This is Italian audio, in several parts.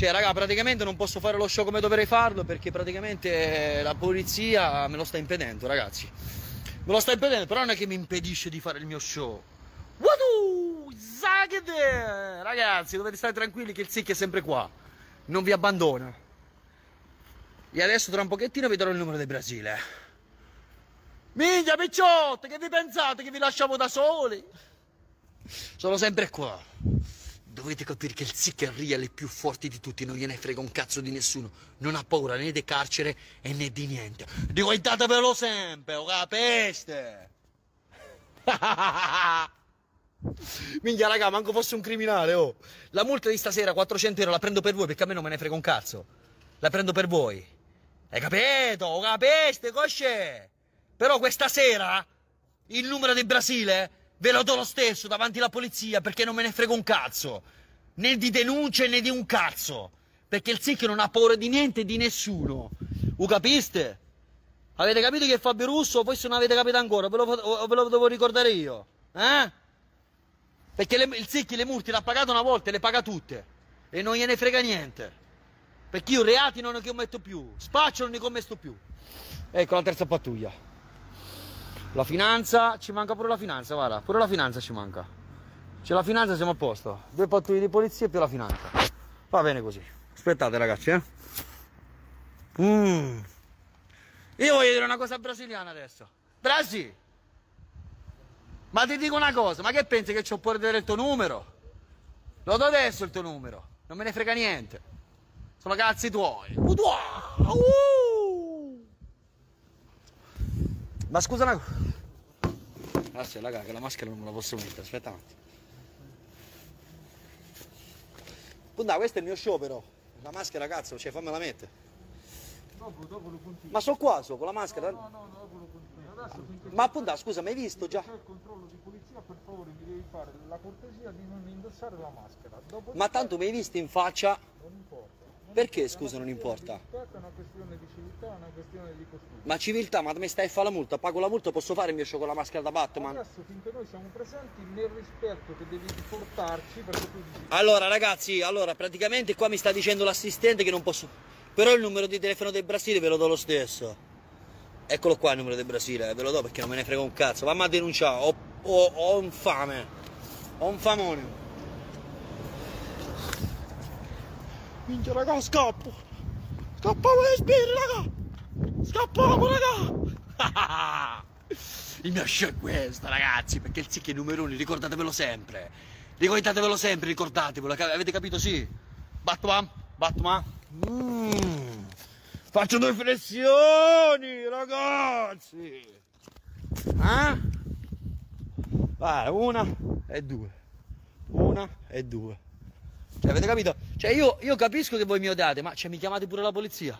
Cioè, raga, praticamente non posso fare lo show come dovrei farlo perché praticamente la polizia me lo sta impedendo, ragazzi. Me lo sta impedendo, però non è che mi impedisce di fare il mio show. Wadu! Zagade! Ragazzi, dovete stare tranquilli che il SIC è sempre qua. Non vi abbandona. E adesso tra un pochettino vi darò il numero del Brasile. Minchia, picciotte, che vi pensate che vi lasciamo da soli? Sono sempre qua. Dovete capire che il SIC è real e più forte di tutti, non gliene frega un cazzo di nessuno. Non ha paura né di carcere e né di niente. Ricordatevelo sempre, o capeste? Minchia, raga, manco fosse un criminale, oh. La multa di stasera, 400 euro, la prendo per voi perché a me non me ne frega un cazzo. La prendo per voi. Hai capito? O capeste, cosce? Però questa sera il numero del Brasile ve lo do lo stesso davanti alla polizia perché non me ne frega un cazzo. Né di denunce né di un cazzo. Perché il SIC non ha paura di niente e di nessuno. Lo capiste? Avete capito che è Fabio Russo? Poi se non avete capito ancora, ve lo devo ricordare io. Eh? Perché il SIC le multe l'ha pagato una volta e le paga tutte. E non gliene frega niente. Perché io reati non ne commetto più. Spaccio non ne commetto più. Ecco la terza pattuglia. La finanza, ci manca pure la finanza, guarda, pure la finanza ci manca. C'è la finanza, siamo a posto. 2 pattuglie di polizia più la finanza. Va bene così. Aspettate ragazzi, Io voglio dire una cosa brasiliana adesso. Brasi! Ma ti dico una cosa, ma che pensi che c'ho pure vedere il tuo numero? Lo do adesso il tuo numero, non me ne frega niente. Sono cazzi tuoi. Ma scusa una cosa. Grazie, raga, che la maschera non me la posso mettere, aspetta un attimo. Punta, questo è il mio show però. La maschera, cazzo, cioè fammela mettere. Dopo lo continui. Ma so qua, so, con la maschera. No, dopo lo continui. Adesso finché Ma appunto, scusa, mi hai visto già? c'è il controllo di polizia, per favore mi devi fare la cortesia di non indossare la maschera. Ma tanto mi hai visto in faccia? Non importa. Perché, scusa, non importa? È una questione di civiltà, è una questione di costume. Ma civiltà, ma mi stai a fare la multa? Pago la multa, posso fare il mio show con la maschera da Batman? Adesso finché noi siamo presenti nel rispetto che devi portarci, perché tu dici... Allora ragazzi, praticamente qua mi sta dicendo l'assistente che non posso... Però il numero di telefono del Brasile ve lo do lo stesso. Eccolo qua il numero del Brasile, ve lo do perché non me ne frega un cazzo. Vammi a denunciare, ho un fame. Ho un famone. Minchia raga, scappo. Scappiamo le spiriti, raga. Scappiamo, raga. Il mio show è questo, ragazzi, perché il SIC è numero 1, ricordatevelo sempre. Ricordatevelo sempre, ricordatevelo. Avete capito, sì? Batman. Faccio 2 flessioni, ragazzi. Vai, 1 e 2. 1 e 2. Cioè, avete capito? Cioè, io capisco che voi mi odiate, ma mi chiamate pure la polizia?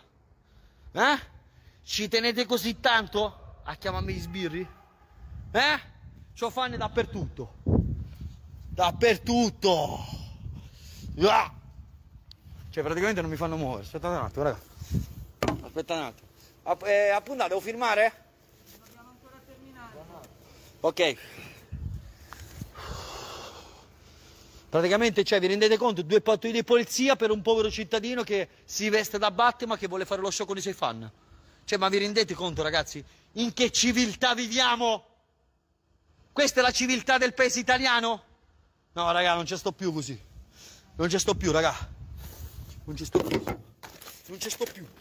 Ci tenete così tanto a chiamarmi gli sbirri? C'ho fan dappertutto. Dappertutto. Cioè, praticamente non mi fanno muovere. Aspettate un attimo, raga. Aspettate un attimo. Appunto, devo firmare? Dobbiamo ancora terminare. Ok. Praticamente, cioè, vi rendete conto? 2 pattuglie di polizia per un povero cittadino che si veste da Batman che vuole fare lo show con i suoi fan. Cioè, ma vi rendete conto, ragazzi? In che civiltà viviamo? Questa è la civiltà del paese italiano? No, raga, non ci sto più così. Non ci sto più, raga. Non ci sto più. Non ci sto più.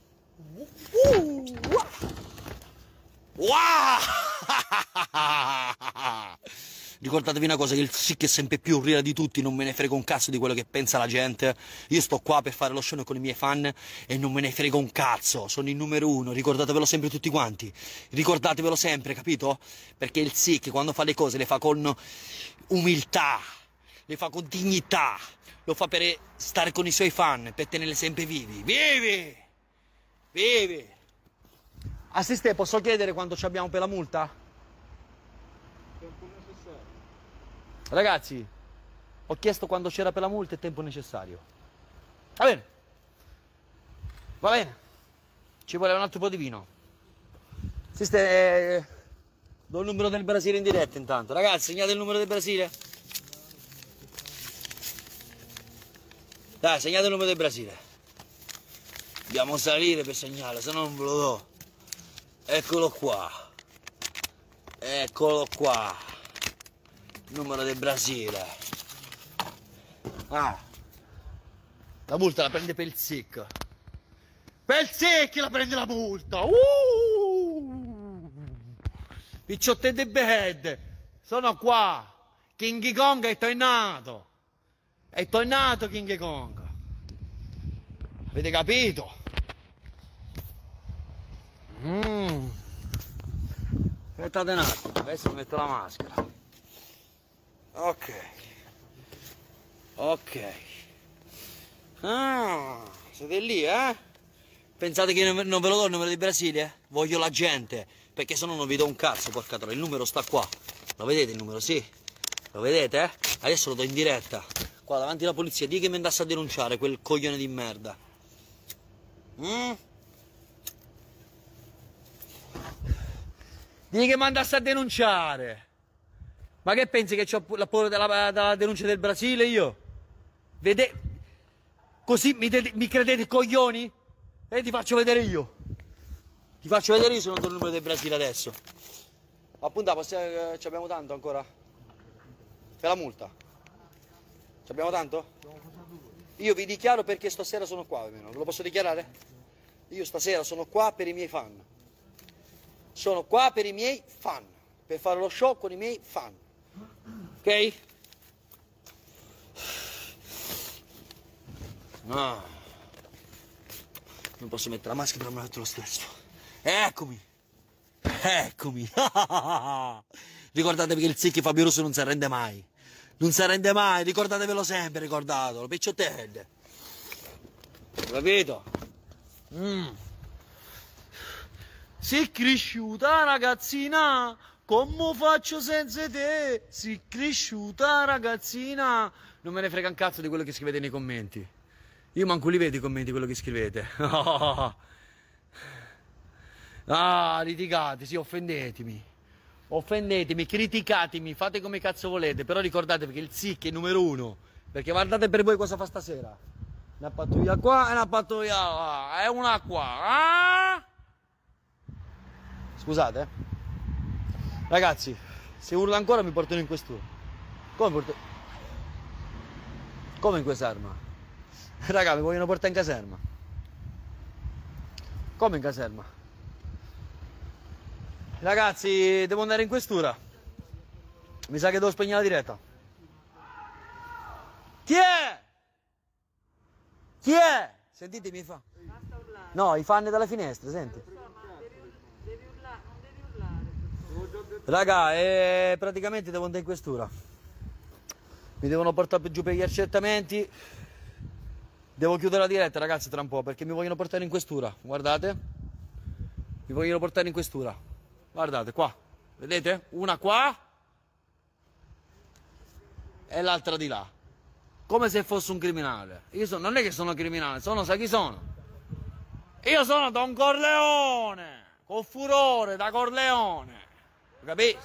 Ricordatevi una cosa, che il SIC è sempre più reale di tutti, non me ne frega un cazzo di quello che pensa la gente. Io sto qua per fare lo show con i miei fan e non me ne frega un cazzo, sono il numero 1, ricordatevelo sempre tutti quanti. Ricordatevelo sempre, capito? Perché il SIC quando fa le cose le fa con umiltà, le fa con dignità, lo fa per stare con i suoi fan, per tenerli sempre vivi. Vivi! Vivi! Assiste, posso chiedere quanto ci abbiamo per la multa? Tempo necessario. Ragazzi, ho chiesto quando c'era per la multa e tempo necessario. Va bene. Va bene. Ci vuole un altro po' di vino. Assiste, do il numero del Brasile in diretta intanto. Ragazzi, segnate il numero del Brasile. Dai, segnate il numero del Brasile. Dobbiamo salire per segnare, se no non ve lo do. Eccolo qua. Eccolo qua. Il numero del Brasile. Ah. La multa la prende per il SIC. Per il SIC la prende la multa. Picciotte e bed. Sono qua. King Kong è tornato. È tornato King Kong. Avete capito? Aspettate un attimo, adesso mi metto la maschera. Ok. Ok. Ah, siete lì, eh? Pensate che non ve lo do il numero di Brasile? Voglio la gente, perché se no non vi do un cazzo, porca troia. Il numero sta qua. Lo vedete il numero? Sì. Lo vedete, eh? Adesso lo do in diretta. Qua davanti alla polizia, di che mi andasse a denunciare quel coglione di merda. Di che mi andasse a denunciare. Ma che pensi che ho la paura della denuncia del Brasile io? Vede? Così mi credete coglioni? E ti faccio vedere io. Ti faccio vedere io se non do il numero del Brasile adesso. Appunto, ci abbiamo tanto ancora? Per la multa? Ci abbiamo tanto? Io vi dichiaro perché stasera sono qua, almeno. Ve lo posso dichiarare? Io stasera sono qua per i miei fan. Sono qua per i miei fan. Per fare lo show con i miei fan. Ok? No. Non posso mettere la maschera, però me la metto lo stesso. Eccomi. Eccomi. Ricordatevi che il Zicchi Fabio Russo non si arrende mai. Non si arrende mai, ricordatevelo sempre, ricordatelo. Picciottelli. Capito? Si cresciuta ragazzina, come faccio senza te? Si cresciuta ragazzina. Non me ne frega un cazzo di quello che scrivete nei commenti. Io manco li vedo i commenti, quello che scrivete. Ah, litigate, sì, offendetemi. Offendetemi, criticatemi, fate come cazzo volete, però ricordatevi che il SIC è il numero 1, perché guardate per voi cosa fa stasera. Una pattuglia qua e una pattuglia là, e una qua. Ah! Scusate, eh. Ragazzi, se urla ancora mi portano in questura. Come in caserma? Raga, mi vogliono portare in caserma. Come in caserma? Ragazzi, devo andare in questura. Mi sa che devo spegnere la diretta. Chi è? Chi è? Sentitemi fa. Basta urlare. No, i fan dalla finestra, senti. Ma devi urlare, non devi urlare. Raga, praticamente devo andare in questura. Mi devono portare giù per gli accertamenti. Devo chiudere la diretta, ragazzi, tra un po', perché mi vogliono portare in questura. Guardate. Mi vogliono portare in questura. Guardate qua, vedete? Una qua e l'altra di là. Come se fosse un criminale. Non è che sono criminale, sai chi sono? Io sono Don Corleone, con furore da Corleone. Capisci?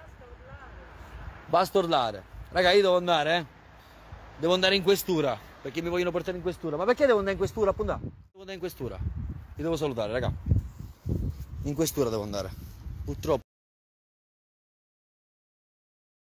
Basta urlare. Raga, io devo andare, eh? Devo andare in questura, perché mi vogliono portare in questura. Ma perché devo andare in questura, appunto? Devo andare in questura. Vi devo salutare, raga. In questura devo andare. Purtroppo.